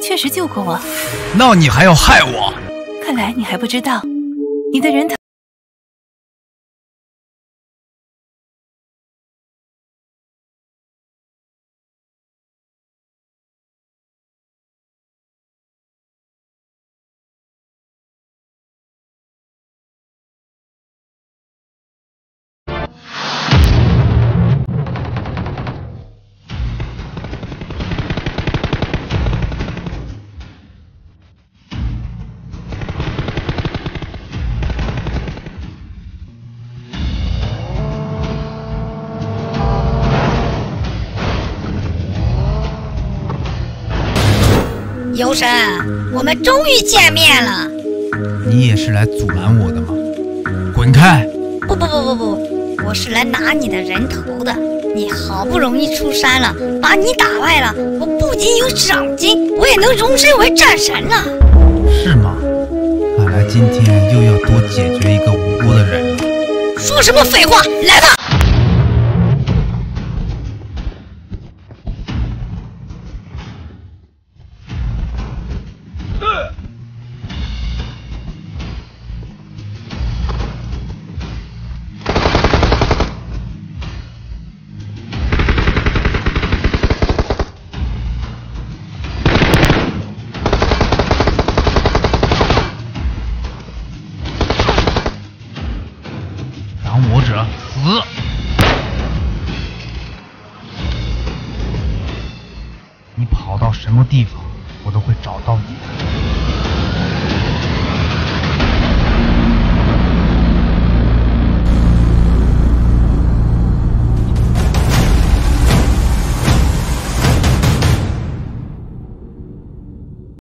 确实救过我。 那你还要害我？ 看来你还不知道，你的人头。 游神，我们终于见面了。 你也是来阻拦我的吗？滚开！ 不，我是来拿你的人头的。你好不容易出山了，把你打败了，我不仅有赏金，我也能荣升为战神了。 是吗？看来今天又要多解决一个无辜的人了。 说什么废话，来吧！ 挡我者死！你跑到什么地方，我都会找到你的。